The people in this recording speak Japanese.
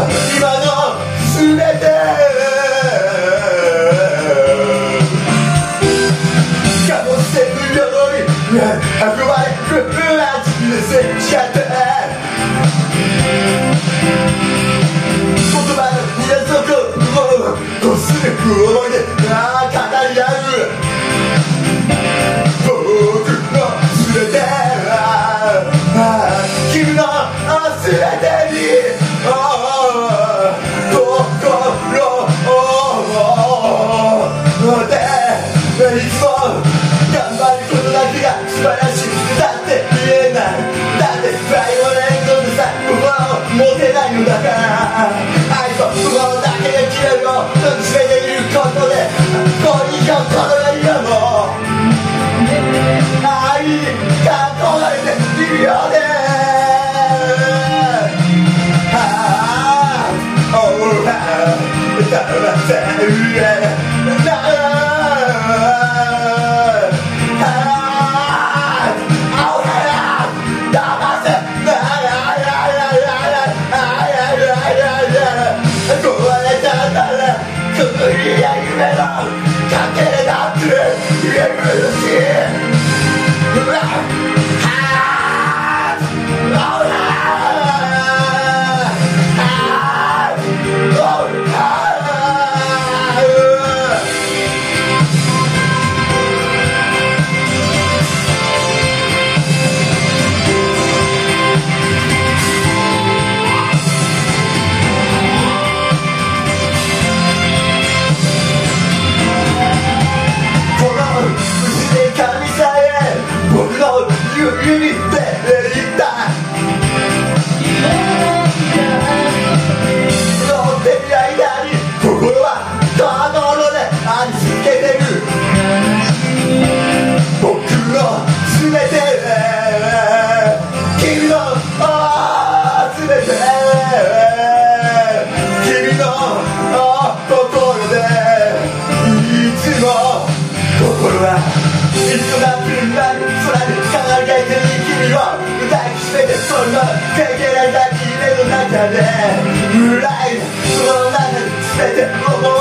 今の全て貨物船のように運ばれる街で接し合って言葉の皆底をこする思いで語り合う僕の全て君の全てに心をでいつも頑張ることだけが素晴らしいだって言えないだってバイオレントでさ心を持てないのだから愛と不幸だけが消えるよ全ていることで恋がこの世にはもう愛に囲まれているよねで、暗いその中に全て思